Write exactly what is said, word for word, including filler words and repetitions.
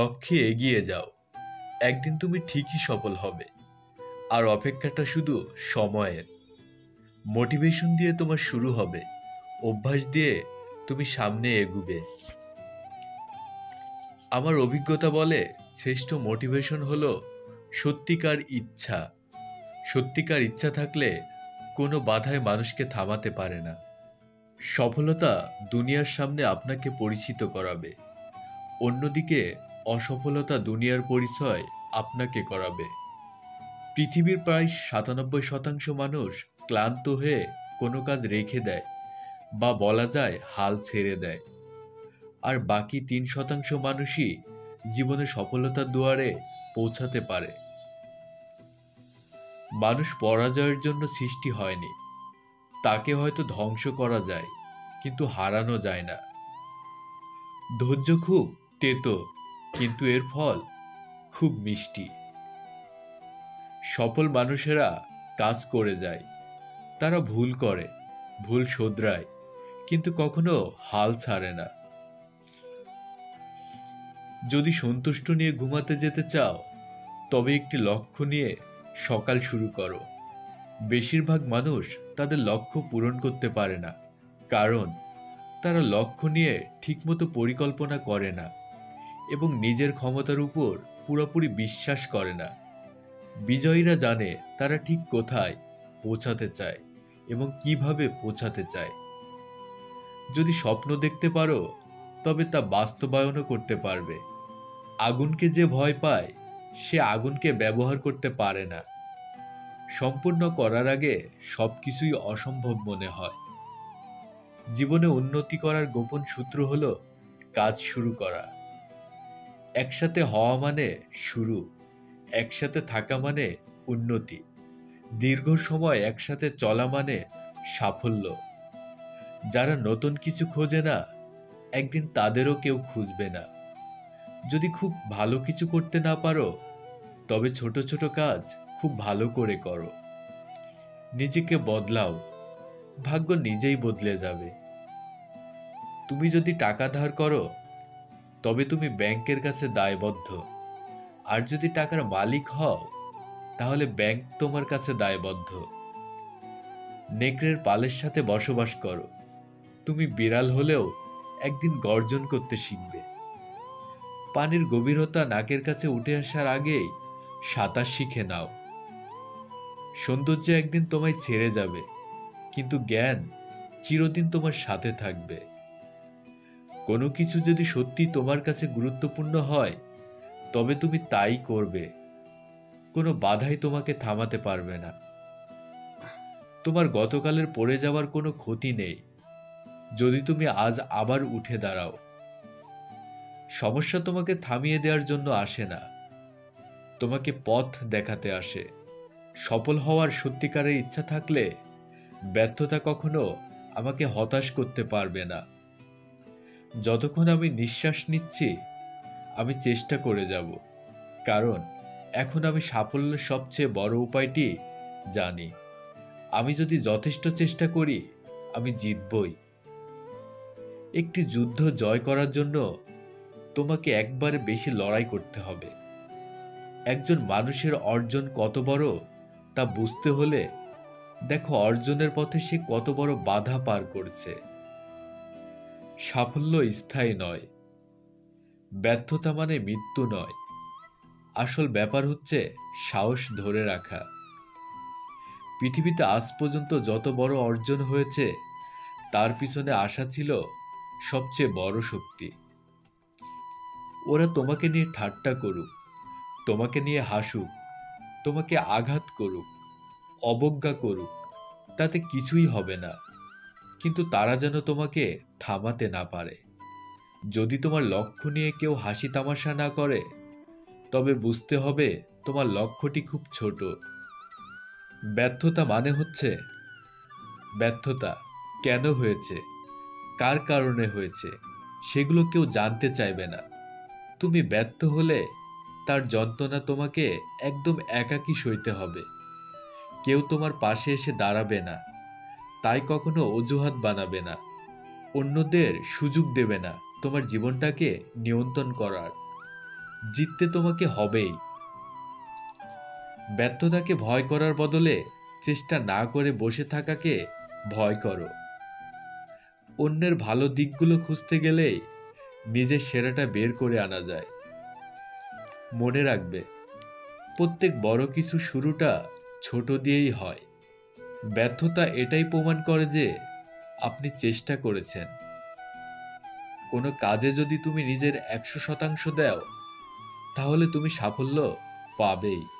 লক্ষ্যে এগিয়ে যাও, একদিন তুমি ঠিকই সফল হবে। আর অপেক্ষাটা শুধু সময়ের। মোটিভেশন দিয়ে তোমার শুরু হবে, অভ্যাস দিয়ে তুমি সামনে এগুবে। আমার অভিজ্ঞতা বলে শ্রেষ্ঠ মোটিভেশন হলো সত্যিকার ইচ্ছা। সত্যিকার ইচ্ছা থাকলে কোনো বাধাই মানুষকে থামাতে পারে না। সফলতা দুনিয়ার সামনে আপনাকে পরিচিত করাবে, অন্যদিকে অসফলতা দুনিয়ার পরিচয় আপনাকে করাবে। পৃথিবীর প্রায় সাতানব্বই শতাংশ মানুষ ক্লান্ত হয়ে কোনো কাজ রেখে দেয় বা বলা যায় হাল ছেড়ে দেয়, আর বাকি তিন শতাংশ মানুষই জীবনে সফলতার দুয়ারে পৌঁছাতে পারে। মানুষ পরাজয়ের জন্য সৃষ্টি হয়নি, তাকে হয়তো ধ্বংস করা যায় কিন্তু হারানো যায় না। ধৈর্য খুব তেতো, কিন্তু এর ফল খুব মিষ্টি। সফল মানুষেরা কাজ করে যায়, তারা ভুল করে, ভুল শোধরায়, কিন্তু কখনো হাল ছাড়ে না। যদি সন্তুষ্ট নিয়ে ঘুমাতে যেতে চাও, তবে একটি লক্ষ্য নিয়ে সকাল শুরু করো। বেশিরভাগ মানুষ তাদের লক্ষ্য পূরণ করতে পারে না, কারণ তারা লক্ষ্য নিয়ে ঠিকমতো পরিকল্পনা করে না এবং নিজের ক্ষমতার উপর পুরোপুরি বিশ্বাস করে না। বিজয়ীরা জানে তারা ঠিক কোথায় পৌঁছাতে চায় এবং কিভাবে পৌঁছাতে চায়। যদি স্বপ্ন দেখতে পারো, তবে তা বাস্তবায়নও করতে পারবে। আগুনকে যে ভয় পায়, সে আগুনকে ব্যবহার করতে পারে না। সম্পূর্ণ করার আগে সবকিছুই অসম্ভব মনে হয়। জীবনে উন্নতি করার গোপন সূত্র হলো কাজ শুরু করা। একসাথে হওয়া মানে শুরু, একসাথে থাকা মানে উন্নতি, দীর্ঘ সময় একসাথে চলা মানে সাফল্য। যারা নতুন কিছু খোঁজে না, একদিন তাদেরও কেউ খুঁজবে না। যদি খুব ভালো কিছু করতে না পারো, তবে ছোট ছোট কাজ খুব ভালো করে করো। নিজেকে বদলাও, ভাগ্য নিজেই বদলে যাবে। তুমি যদি টাকা ধার করো, তবে তুমি ব্যাংকের কাছে দায়বদ্ধ। আর যদি টাকার মালিক হও, তাহলে ব্যাংক তোমার কাছে দায়বদ্ধ। নেকড়ের পালের সাথে বসবাস করো, তুমি বিড়াল হলেও একদিন গর্জন করতে শিখবে। পানির গভীরতা নাকের কাছে উঠে আসার আগেই সাঁতার শিখে নাও। সৌন্দর্য একদিন তোমায় ছেড়ে যাবে, কিন্তু জ্ঞান চিরদিন তোমার সাথে থাকবে। কোনো কিছু যদি সত্যি তোমার কাছে গুরুত্বপূর্ণ হয়, তবে তুমি তাই করবে। কোনো বাধাই তোমাকে থামাতে পারবে না। তোমার গতকালের পড়ে যাওয়ার কোনো ক্ষতি নেই, যদি তুমি আজ আবার উঠে দাঁড়াও। সমস্যা তোমাকে থামিয়ে দেওয়ার জন্য আসে না, তোমাকে পথ দেখাতে আসে। সফল হওয়ার সত্যিকারের ইচ্ছা থাকলে ব্যর্থতা কখনো আমাকে হতাশ করতে পারবে না। যতক্ষণ আমি নিঃশ্বাস নিচ্ছি, আমি চেষ্টা করে যাব, কারণ এখন আমি সাফল্যের সবচেয়ে বড় উপায়টি জানি। আমি যদি যথেষ্ট চেষ্টা করি, আমি জিতবই। একটি যুদ্ধ জয় করার জন্য তোমাকে একবারে বেশি লড়াই করতে হবে। একজন মানুষের অর্জন কত বড় তা বুঝতে হলে দেখো অর্জনের পথে সে কত বড় বাধা পার করছে। সাফল্য স্থায়ী নয়, ব্যর্থতা মানে মৃত্যু নয়। আসল ব্যাপার হচ্ছে সাহস ধরে রাখা। পৃথিবীতে আজ পর্যন্ত যত বড় অর্জন হয়েছে, তার পিছনে আশা ছিল সবচেয়ে বড় শক্তি। ওরা তোমাকে নিয়ে ঠাট্টা করুক, তোমাকে নিয়ে হাসুক, তোমাকে আঘাত করুক, অবজ্ঞা করুক, তাতে কিছুই হবে না, কিন্তু তারা যেন তোমাকে থামাতে না পারে। যদি তোমার লক্ষ্য নিয়ে কেউ হাসি তামাশা না করে, তবে বুঝতে হবে তোমার লক্ষ্যটি খুব ছোট। ব্যর্থতা মানে হচ্ছে ব্যর্থতা কেন হয়েছে, কার কারণে হয়েছে, সেগুলো কেউ জানতে চাইবে না। তুমি ব্যর্থ হলে তার যন্ত্রণা তোমাকে একদম একাকী সইতে হবে। কেউ তোমার পাশে এসে দাঁড়াবে না, তাই কখনো অজুহাত বানাবে না। অন্যদের সুযোগ দেবে না তোমার জীবনটাকে নিয়ন্ত্রণ করার। জিততে তোমাকে হবেই। ব্যর্থতাকে ভয় করার বদলে চেষ্টা না করে বসে থাকাকে ভয় করো। অন্যের ভালো দিকগুলো খুঁজতে গেলেই নিজের সেরাটা বের করে আনা যায়। মনে রাখবে, প্রত্যেক বড় কিছু শুরুটা ছোট দিয়েই হয়। ব্যর্থতা এটাই প্রমাণ করে যে আপনি চেষ্টা করেছেন। কোনো কাজে যদি তুমি নিজের একশো শতাংশ দাও, তাহলে তুমি সাফল্য পাবেই।